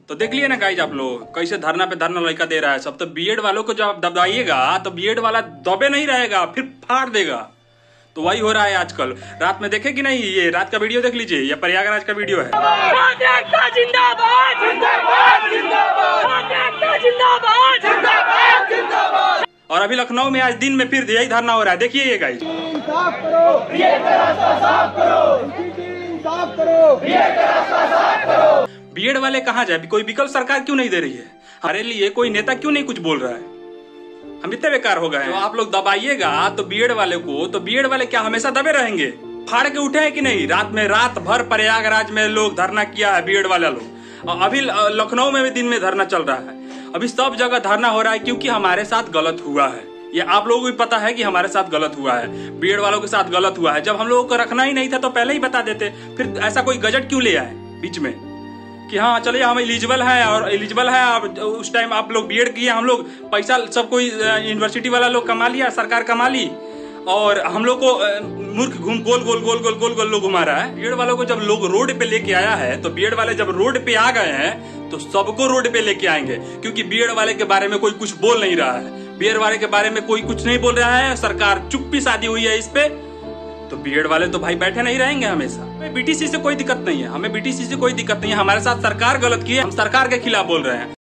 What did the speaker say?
तो देख लिए ना गाइज आप लोग कैसे धरना पे धरना लड़का दे रहा है सब। तो बीएड वालों को जब दबाइएगा तो बीएड वाला दबे नहीं रहेगा, फिर फाड़ देगा। तो वही हो रहा है आजकल। रात में देखे कि नहीं, ये रात का वीडियो देख लीजिए, ये प्रयागराज का वीडियो है। और अभी लखनऊ में आज दिन में फिर यही धरना हो रहा है। देखिए ये गाइज, बीएड वाले कहाँ जाए? कोई विकल्प सरकार क्यों नहीं दे रही है? हमारे लिए कोई नेता क्यों नहीं कुछ बोल रहा है? हम इतने बेकार हो गए हैं। तो आप लोग दबाइएगा तो बीएड वाले को, तो बीएड वाले क्या हमेशा दबे रहेंगे? फाड़ के उठे हैं कि नहीं? रात भर प्रयागराज में लोग धरना किया है बीएड वाले लोग। अभी लखनऊ में भी दिन में धरना चल रहा है। अभी सब जगह धरना हो रहा है क्योंकि हमारे साथ गलत हुआ है। ये आप लोगों को भी पता है कि हमारे साथ गलत हुआ है, बीएड वालों के साथ गलत हुआ है। जब हम लोगों को रखना ही नहीं था तो पहले ही बता देते। फिर ऐसा कोई गजट क्यों ले आए बीच में कि हाँ चलिए हम एलिजिबल है, और एलिजिबल है। अब उस टाइम आप लोग बीएड किए, हम लोग पैसा सब कोई यूनिवर्सिटी वाला लोग कमा लिया, सरकार कमा ली, और हम लोग को मूर्ख घूम गोल गोल गोल गोल गोल गोल लोग घुमा रहा है। बीएड वालों को जब लोग रोड पे लेके आया है, तो बीएड वाले जब रोड पे आ गए हैं तो सबको रोड पे लेके आएंगे, क्योंकि बीएड वाले के बारे में कोई कुछ बोल नहीं रहा है। बीएड वाले के बारे में कोई कुछ नहीं बोल रहा है, सरकार चुप्पी साधी हुई है इस पे। तो बीएड वाले तो भाई बैठे नहीं रहेंगे हमेशा। हमें बीटीसी से कोई दिक्कत नहीं है, हमें बीटीसी से कोई दिक्कत नहीं है। हमारे साथ सरकार गलत की है, हम सरकार के खिलाफ बोल रहे हैं।